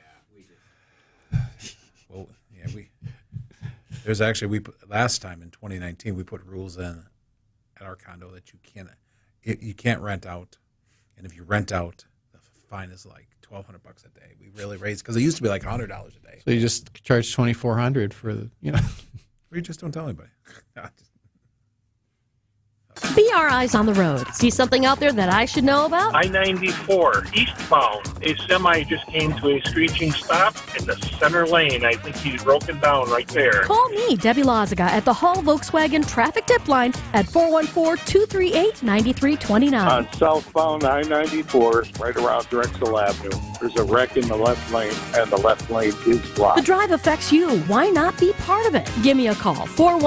Well, yeah, there's actually last time in 2019 we put rules in at our condo that you can't rent out, and if you rent out, the fine is like $1,200 a day. We really raised because it used to be like $100 a day. So you just charge $2,400 for We just don't tell anybody. Be our eyes on the road. See something out there that I should know about? I-94 eastbound. A semi just came to a screeching stop in the center lane. I think he's broken down right there. Call me, Debbie Loziga, at the Hall Volkswagen Traffic Tip Line at 414-238-9329. On southbound I-94, right around Drexel Avenue, there's a wreck in the left lane, and the left lane is blocked. The drive affects you. Why not be part of it? Give me a call,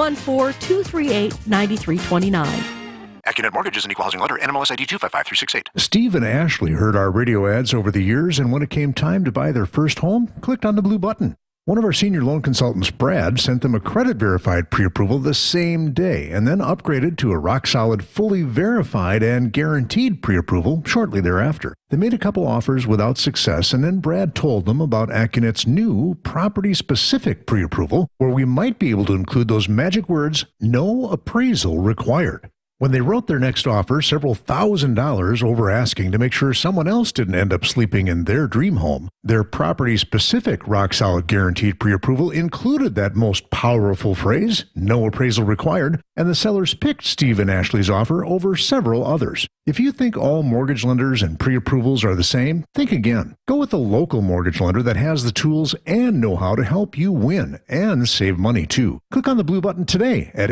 414-238-9329. AccuNet Mortgage is an equal housing lender. NMLS ID 255368. Steve and Ashley heard our radio ads over the years, and when it came time to buy their first home, clicked on the blue button. One of our senior loan consultants, Brad, sent them a credit-verified pre-approval the same day and then upgraded to a rock-solid, fully verified and guaranteed pre-approval shortly thereafter. They made a couple offers without success, and then Brad told them about AccuNet's new property-specific pre-approval, where we might be able to include those magic words, no appraisal required. When they wrote their next offer, several $1,000s over asking to make sure someone else didn't end up sleeping in their dream home, their property-specific rock-solid guaranteed pre-approval included that most powerful phrase, no appraisal required, and the sellers picked Steve and Ashley's offer over several others. If you think all mortgage lenders and pre-approvals are the same, think again. Go with a local mortgage lender that has the tools and know-how to help you win and save money, too. Click on the blue button today at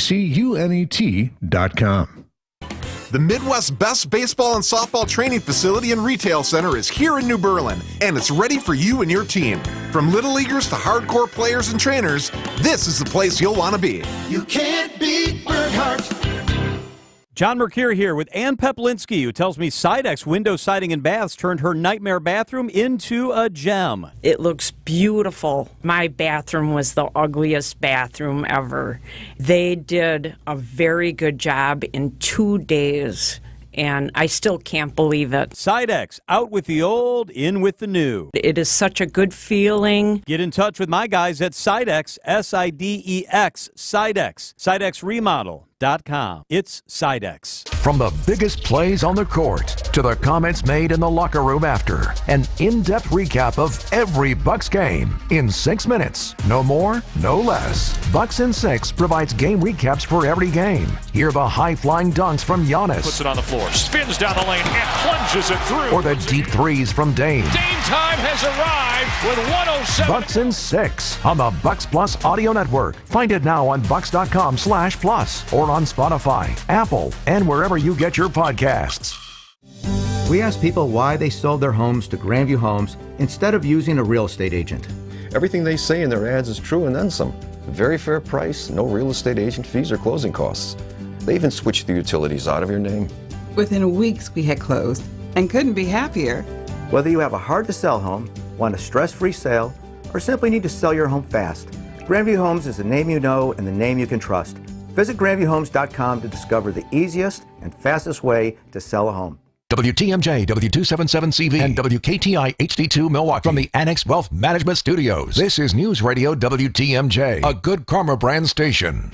accunet.com. The Midwest's best baseball and softball training facility and retail center is here in New Berlin, and it's ready for you and your team. From little leaguers to hardcore players and trainers, this is the place you'll want to be. You can't beat Burghardt. John Mercure here with Ann Peplinski, who tells me Sidex Window Siding and Baths turned her nightmare bathroom into a gem. It looks beautiful. My bathroom was the ugliest bathroom ever. They did a very good job in 2 days, and I still can't believe it. Sidex, out with the old, in with the new. It is such a good feeling. Get in touch with my guys at Sidex, S-I-D-E-X, Sidex, SidexRemodel.com. It's Sidex. From the biggest plays on the court to the comments made in the locker room after, an in-depth recap of every Bucks game in 6 minutes. No more, no less. Bucks in 6 provides game recaps for every game. Hear the high-flying dunks from Giannis. Puts it on the floor, spins down the lane, and plunges it through. Or the deep threes from Dame. Dame time has arrived with 107. Bucks in 6 on the Bucks Plus Audio Network. Find it now on bucks.com/plus or on Spotify, Apple, and wherever you get your podcasts. We asked people why they sold their homes to Grandview Homes instead of using a real estate agent. Everything they say in their ads is true and then some. Very fair price, no real estate agent fees or closing costs. They even switched the utilities out of your name. Within weeks, we had closed and couldn't be happier. Whether you have a hard-to-sell home, want a stress-free sale, or simply need to sell your home fast, Grandview Homes is the name you know and the name you can trust. Visit GrandviewHomes.com to discover the easiest and fastest way to sell a home. WTMJ, W277CV, and WKTI HD2 Milwaukee from the Annex Wealth Management Studios. This is News Radio WTMJ, a Good Karma brand station.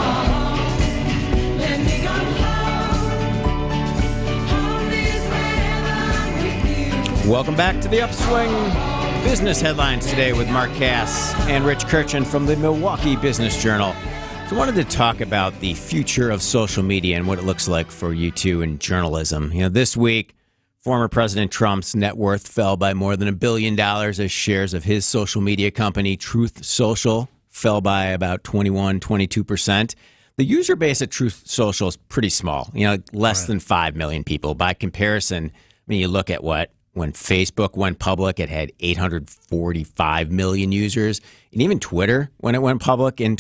Welcome back to the Upswing. Business headlines today with Mark Cass and Rich Kirchen from the Milwaukee Business Journal. So I wanted to talk about the future of social media and what it looks like for you two in journalism. You know, this week, former President Trump's net worth fell by more than $1 billion as shares of his social media company, Truth Social, fell by about 22%. The user base at Truth Social is pretty small, you know, less than 5 million people. By comparison, I mean, you look at when Facebook went public, it had 845 million users. And even Twitter, when it went public in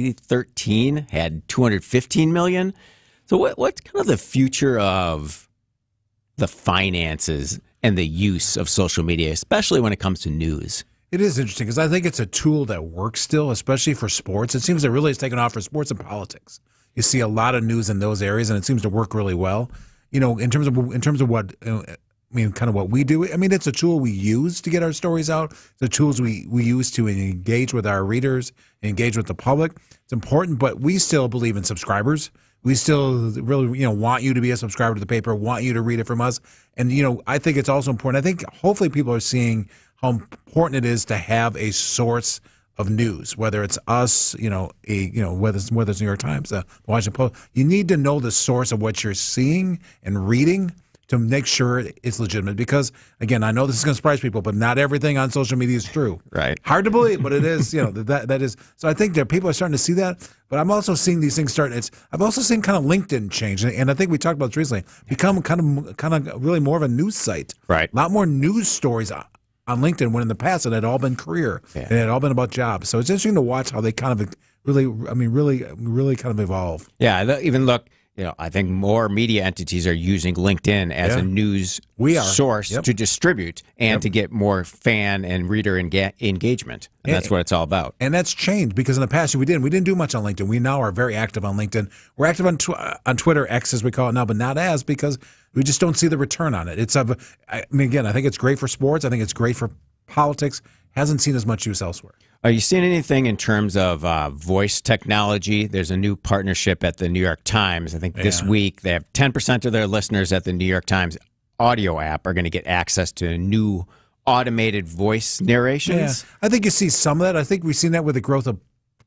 2013, had 215 million. So what's kind of the future of the finances and the use of social media, especially when it comes to news? It is interesting because I think it's a tool that works still, especially for sports. It seems it really has taken off for sports and politics. You see a lot of news in those areas, and it seems to work really well. You know, in terms of what I mean, kind of what we do. I mean, it's a tool we use to get our stories out. The tools we use to engage with our readers, engage with the public. It's important, but we still believe in subscribers. We still really, want you to be a subscriber to the paper, want you to read it from us. And, I think it's also important. I think hopefully people are seeing how important it is to have a source of news, whether it's us, whether it's New York Times, the Washington Post. You need to know the source of what you're seeing and reading to make sure it's legitimate. Because, again, I know this is going to surprise people, but not everything on social media is true. Right. Hard to believe, but it is, that is. So I think that people are starting to see that. But I'm also seeing these things start. I've also seen kind of LinkedIn change. And I think we talked about this recently. Become kind of really more of a news site. Right. A lot more news stories on LinkedIn when in the past it had all been career. Yeah. And it had all been about jobs. So it's interesting to watch how they kind of really kind of evolve. Yeah, even look, I think more media entities are using LinkedIn as a news source to distribute and to get more fan and reader engagement. And that's what it's all about. And that's changed because in the past we didn't do much on LinkedIn. We now are very active on LinkedIn. We're active on Twitter, X as we call it now, but not as because we just don't see the return on it. I think it's great for sports. I think it's great for politics. Hasn't seen as much use elsewhere. Are you seeing anything in terms of voice technology? There's a new partnership at the New York Times. I think this week they have 10% of their listeners at the New York Times audio app are going to get access to new automated voice narrations. Yeah. I think you see some of that. I think we've seen that with the growth of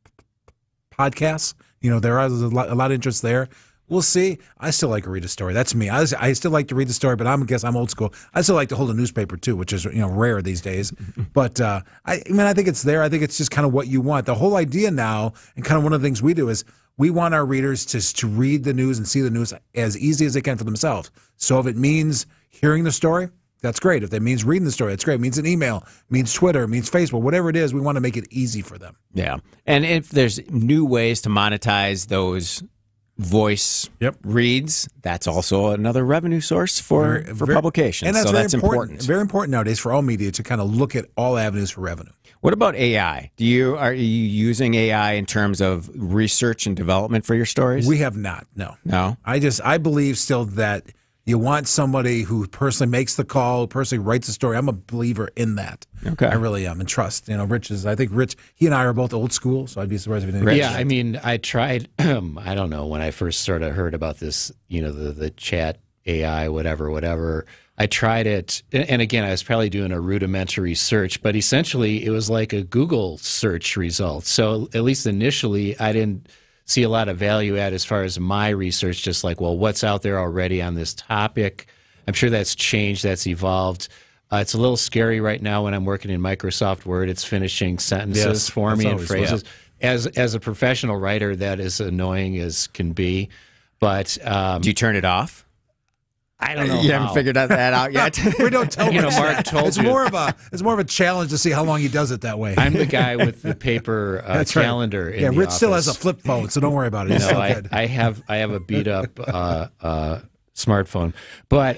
podcasts. There is a lot of interest there. We'll see. I still like to read a story. That's me. I still like to read the story, but I'm old school. I still like to hold a newspaper too, which is rare these days. But I think it's there. I think it's just kind of what you want. The whole idea now, and kind of one of the things we do is we want our readers to read the news and see the news as easy as they can for themselves. So if it means hearing the story, that's great. If that means reading the story, that's great. It means an email, means Twitter, means Facebook, whatever it is, we want to make it easy for them. Yeah. And if there's new ways to monetize those voice reads, that's also another revenue source for publications. And that's so important. Very important nowadays for all media to kind of look at all avenues for revenue. What about AI? Are you using AI in terms of research and development for your stories? We have not. No. No. I believe still that you want somebody who personally makes the call, who personally writes the story. I'm a believer in that. Okay. I really am, and trust. Rich, he and I are both old school, so I'd be surprised if he didn't. Yeah, I mean, I tried, I don't know, when I first sort of heard about this, the chat AI, whatever. I tried it, and again, I was probably doing a rudimentary search, but essentially it was like a Google search result. So at least initially, I didn't see a lot of value add as far as my research, just like, well, what's out there already on this topic? I'm sure that's changed, that's evolved. It's a little scary right now when I'm working in Microsoft Word. It's finishing sentences for me and phrases. As a professional writer, that is annoying as can be. But do you turn it off? I don't know. You haven't figured that out yet. We don't tell you. Mark told it's you. More of a challenge to see how long he does it that way. I'm the guy with the paper calendar. Right. In the Rich office. still has a flip phone, so don't worry about it. I have a beat up smartphone, but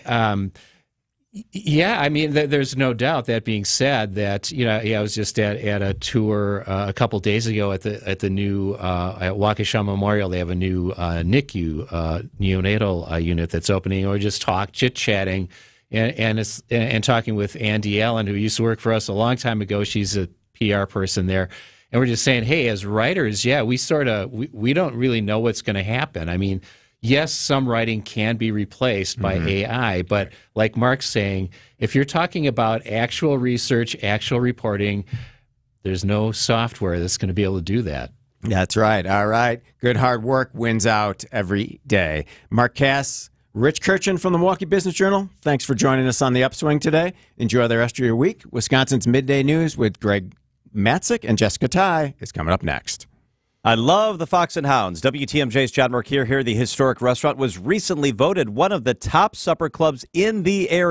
yeah, I mean, there's no doubt. That being said, that I was just at a tour a couple days ago at the new at Waukesha Memorial. They have a new NICU neonatal unit that's opening. Or just chit-chatting, and talking with Andy Allen, who used to work for us a long time ago. She's a PR person there, and we're just saying, hey, as writers, we don't really know what's going to happen. I mean, yes, some writing can be replaced by AI, but like Mark's saying, if you're talking about actual research, actual reporting, there's no software that's going to be able to do that. That's right. All right. Good hard work wins out every day. Mark Cass, Rich Kirchen from the Milwaukee Business Journal, thanks for joining us on The Upswing today. Enjoy the rest of your week. Wisconsin's Midday News with Greg Matzik and Jessica Ty is coming up next. I love the Fox and Hounds. WTMJ's John Markier here. The historic restaurant was recently voted one of the top supper clubs in the area.